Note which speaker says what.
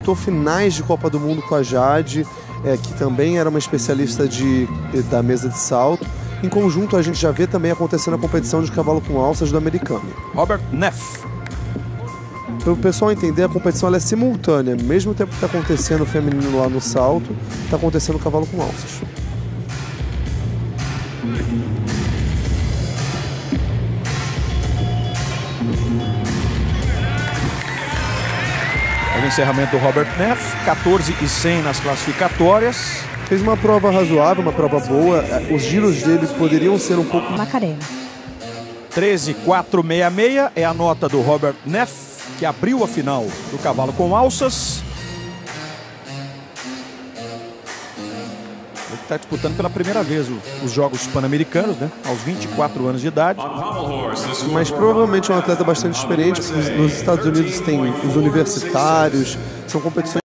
Speaker 1: disputou finais de Copa do Mundo com a Jade, que também era uma especialista da mesa de salto. Em conjunto, a gente já vê também acontecendo a competição de cavalo com alças do americano.
Speaker 2: Robert Neff.
Speaker 1: Para o pessoal entender, a competição ela é simultânea. Mesmo tempo que está acontecendo o feminino lá no salto, está acontecendo o cavalo com alças.
Speaker 2: O encerramento do Robert Neff, 14,100 nas classificatórias.
Speaker 1: Fez uma prova razoável, uma prova boa. Os giros dele poderiam ser um pouco...
Speaker 3: Macarena.
Speaker 2: 13,466 é a nota do Robert Neff, que abriu a final do cavalo com alças. Ele está disputando pela primeira vez os Jogos Pan-Americanos, né? Aos 24 anos de idade.
Speaker 1: Mas provavelmente é um atleta bastante experiente. Nos Estados Unidos tem os universitários, são competições